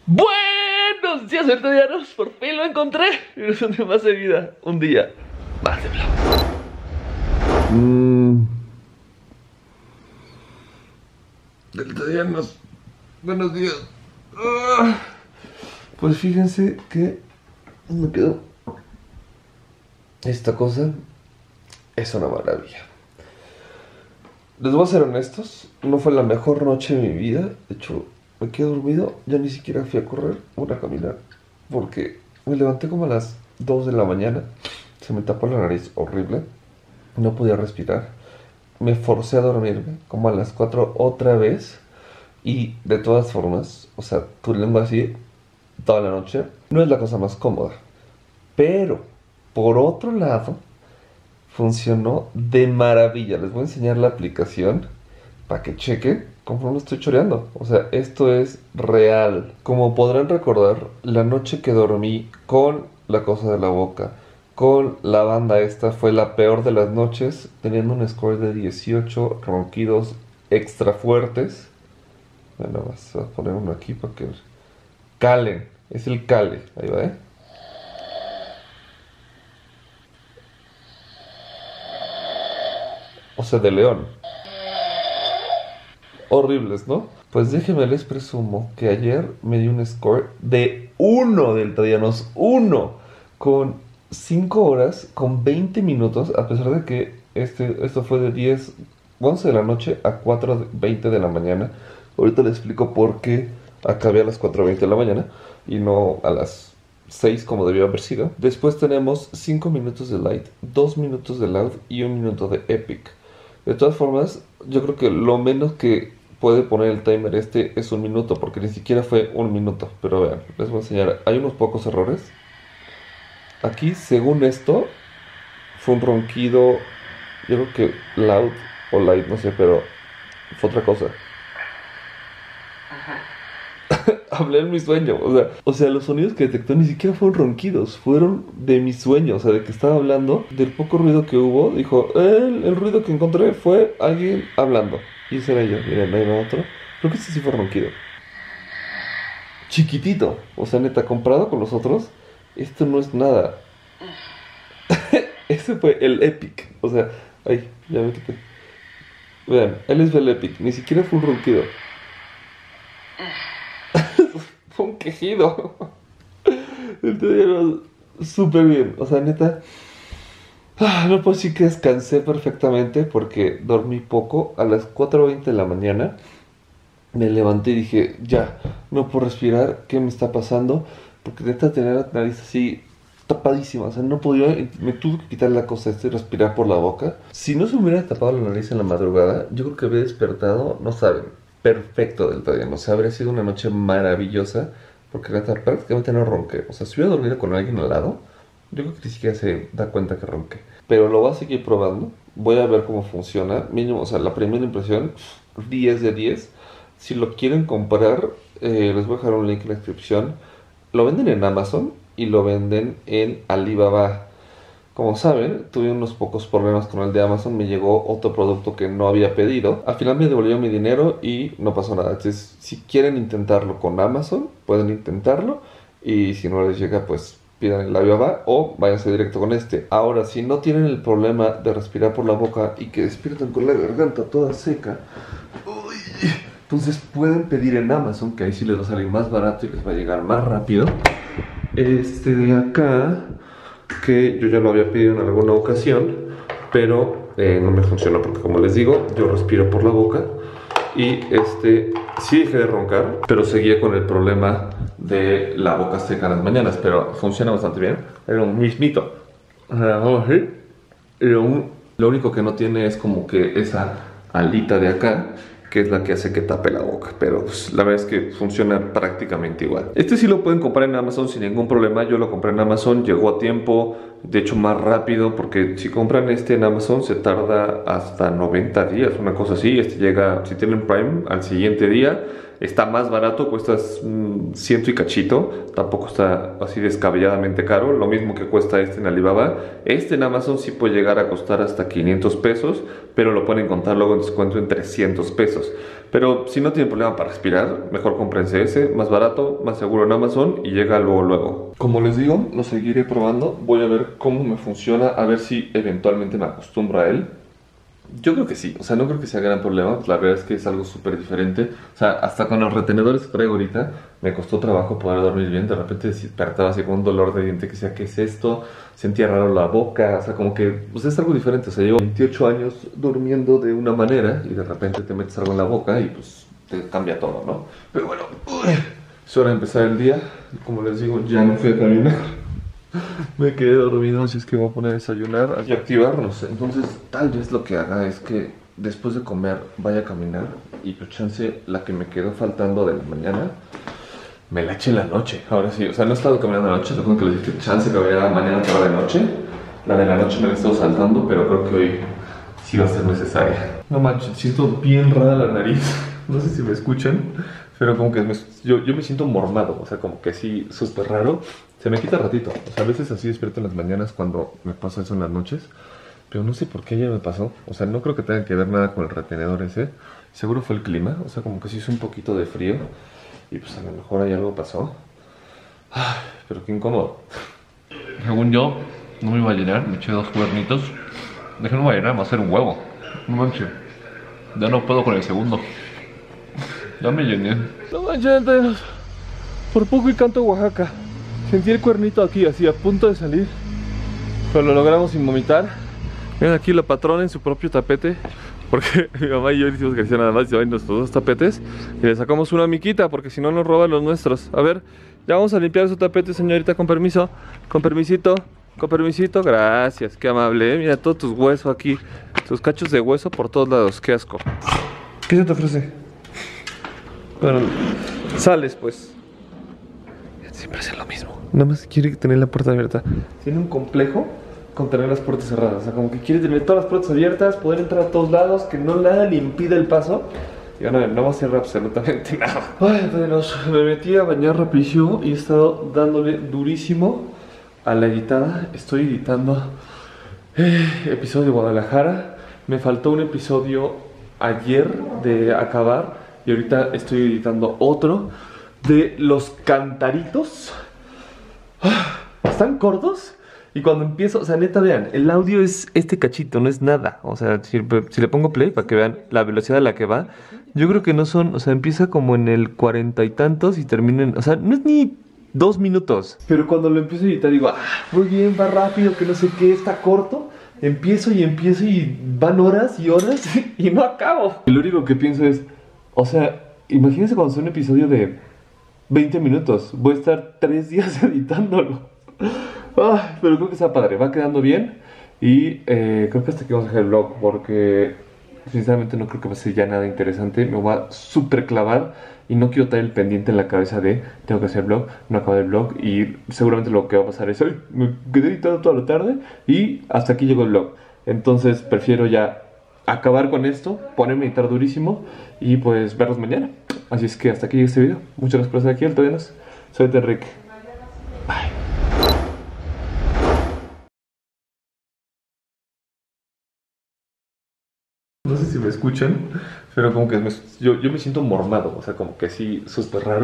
Buenos días, verdaderos. Por fin lo encontré. Y no es un día más de vida. Un día más de vlog. Deltadianos, buenos días. Pues fíjense que me quedó. Esta cosa es una maravilla. Les voy a ser honestos, no fue la mejor noche de mi vida. De hecho, me quedé dormido. Ya ni siquiera fui a correr o a caminar, porque me levanté como a las 2 de la mañana. Se me tapó la nariz horrible. No podía respirar. Me forcé a dormirme como a las 4 otra vez. Y de todas formas, o sea, tu lengua así toda la noche no es la cosa más cómoda. Pero, por otro lado, funcionó de maravilla. Les voy a enseñar la aplicación para que chequen cómo no estoy choreando. O sea, esto es real. Como podrán recordar, la noche que dormí con la cosa de la boca, con la banda esta, fue la peor de las noches, teniendo un score de 18, ronquidos extra fuertes. Bueno, vas a poner uno aquí para que calen. Es el cale. Ahí va, ¿eh? O sea, de león. Horribles, ¿no? Pues déjenme les presumo que ayer me di un score de 1 deltadianos. 1. Con 5 horas, con 20 minutos, a pesar de que esto fue de 11 de la noche a 4:20 de la mañana. Ahorita les explico por qué acabé a las 4:20 de la mañana y no a las 6 como debió haber sido. Después tenemos 5 minutos de light, 2 minutos de loud y 1 minuto de epic. De todas formas, yo creo que lo menos que puede poner el timer es 1 minuto, porque ni siquiera fue 1 minuto. Pero vean, les voy a enseñar. Hay unos pocos errores. Aquí, según esto, fue un ronquido, yo creo que loud o light, no sé, pero fue otra cosa. Hablé en mi sueño, o sea, los sonidos que detectó ni siquiera fueron ronquidos, fueron de mi sueño, o sea, de que estaba hablando, del poco ruido que hubo, dijo, el ruido que encontré fue alguien hablando. Y ese era yo, miren, ahí va otro. Creo que este sí fue ronquido. Chiquitito, o sea, neta, comparado con los otros, esto no es nada. Ese fue el epic, o sea, ay, ya me quité. Vean, él es el epic, ni siquiera fue un ronquido. Fue un quejido. Entonces, súper bien. O sea, neta, no puedo decir que descansé perfectamente porque dormí poco. A las 4:20 de la mañana me levanté y dije, ya, no puedo respirar. ¿Qué me está pasando? Porque neta tenía la nariz así tapadísima. O sea, no podía, me tuve que quitar la cosa esta y respirar por la boca. Si no se me hubiera tapado la nariz en la madrugada, yo creo que habría despertado, no saben, perfecto del día. O sea, habría sido una noche maravillosa. Porque neta, prácticamente no ronqué. O sea, si hubiera dormido con alguien al lado, yo creo que ni siquiera se da cuenta que ronqué. Pero lo voy a seguir probando. Voy a ver cómo funciona. Mínimo, o sea, la primera impresión, 10 de 10. Si lo quieren comprar, les voy a dejar un link en la descripción. Lo venden en Amazon y lo venden en Alibaba. Como saben, tuve unos pocos problemas con el de Amazon, me llegó otro producto que no había pedido. Al final me devolvió mi dinero y no pasó nada. Entonces, si quieren intentarlo con Amazon, pueden intentarlo. Y si no les llega, pues pidan el Alibaba o váyanse directo con este. Ahora, si no tienen el problema de respirar por la boca y que despiertan con la garganta toda seca, entonces pueden pedir en Amazon, que ahí sí les va a salir más barato y les va a llegar más rápido. Este de acá, que yo ya lo había pedido en alguna ocasión, pero no me funcionó porque, como les digo, yo respiro por la boca y sí dejé de roncar, pero seguía con el problema de la boca seca en las mañanas, pero funciona bastante bien. Era un mismito. Vamos a ver. Lo único que no tiene es como que esa alita de acá, que es la que hace que tape la boca, pero pues, la verdad es que funciona prácticamente igual. Este sí lo pueden comprar en Amazon sin ningún problema. Yo lo compré en Amazon, llegó a tiempo, de hecho más rápido, porque si compran este en Amazon se tarda hasta 90 días, una cosa así. Este llega, si tienen Prime, al siguiente día. Está más barato, cuesta 100 y cachito, tampoco está así descabelladamente caro, lo mismo que cuesta este en Alibaba. Este en Amazon sí puede llegar a costar hasta 500 pesos, pero lo pueden encontrar luego en descuento en 300 pesos. Pero si no tienen problema para respirar, mejor cómprense ese, más barato, más seguro en Amazon y llega luego luego. Como les digo, lo seguiré probando, voy a ver cómo me funciona, a ver si eventualmente me acostumbro a él. Yo creo que sí, o sea, no creo que sea gran problema, pues la verdad es que es algo súper diferente. O sea, hasta con los retenedores que traigo ahorita, me costó trabajo poder dormir bien. De repente despertaba así con un dolor de diente que decía, ¿qué es esto? Sentía raro la boca, o sea, como que, pues es algo diferente. O sea, llevo 28 años durmiendo de una manera y de repente te metes algo en la boca y pues te cambia todo, ¿no? Pero bueno, es hora de empezar el día. Como les digo, ya no fui a caminar. Me quedé dormido, así es que voy a poner a desayunar y activarnos. Entonces, tal vez lo que haga es que después de comer vaya a caminar y por chance la que me quedó faltando de la mañana me la eche en la noche. Ahora sí, o sea, no he estado caminando la noche, supongo que les dije chance que vaya mañana tarde de noche. La de la noche me la he estado saltando, pero creo que hoy sí va a ser necesaria. No manches, siento bien rara la nariz. No sé si me escuchan, pero como que yo me siento mormado, o sea, como que sí, súper raro. Se me quita ratito, o sea, a veces así despierto en las mañanas cuando me pasa eso en las noches, pero no sé por qué ayer me pasó. O sea, no creo que tenga que ver nada con el retenedor ese. Seguro fue el clima, o sea, como que sí hizo un poquito de frío y pues a lo mejor ahí algo pasó. Ay, pero qué incómodo. Según yo, no me iba a llenar, me eché 2 cuernitos. Dije, no me va a llenar, me va a hacer un huevo. No manches, ya no puedo con el segundo. Ya me llené. No manches, enteros. Por poco y canto Oaxaca. Sentí el cuernito aquí, así a punto de salir, pero lo logramos sin vomitar. Miren aquí la patrona en su propio tapete, porque mi mamá y yo hicimos ejercicio nada más, llevan nuestros 2 tapetes y le sacamos una miquita, porque si no nos roban los nuestros. A ver, ya vamos a limpiar su tapete, señorita, con permiso. Con permisito, con permisito, gracias, qué amable, ¿eh? Mira todos tus huesos aquí, tus cachos de hueso por todos lados, qué asco. ¿Qué se te ofrece? Bueno, sales pues. Siempre hace lo mismo. Nada más quiere tener la puerta abierta. Tiene un complejo con tener las puertas cerradas. O sea, como que quiere tener todas las puertas abiertas, poder entrar a todos lados, que no nada le impida el paso. Y ahora no va a hacer absolutamente nada. Ay, pues me metí a bañar rapidísimo y he estado dándole durísimo a la editada. Estoy editando episodio de Guadalajara. Me faltó un episodio ayer de acabar y ahorita estoy editando otro de los cantaritos. Están cortos y cuando empiezo, o sea, neta, vean, el audio es este cachito, no es nada. O sea, si le pongo play para que vean la velocidad a la que va, yo creo que no son, o sea, empieza como en el 40 y tantos y termina en, o sea, no es ni 2 minutos. Pero cuando lo empiezo a editar digo, muy bien, va rápido, que no sé qué, está corto. Empiezo y van horas y horas y no acabo. Y lo único que pienso es, o sea, imagínense cuando sea un episodio de 20 minutos. Voy a estar 3 días editándolo. Pero creo que está padre, va quedando bien. Y creo que hasta aquí vamos a dejar el vlog, porque sinceramente no creo que va a ser ya nada interesante. Me voy a súper clavar y no quiero traer el pendiente en la cabeza de tengo que hacer vlog, no acabo el vlog. Y seguramente lo que va a pasar es hoy me quedé editando toda la tarde y hasta aquí llegó el vlog. Entonces prefiero ya acabar con esto, ponerme a editar durísimo y pues verlos mañana. Así es que hasta aquí este video. Muchas gracias por estar aquí, Altadenos. Soy Enrique. Bye. No sé si me escuchan, pero como que yo me siento mormado, o sea, como que sí, súper raro.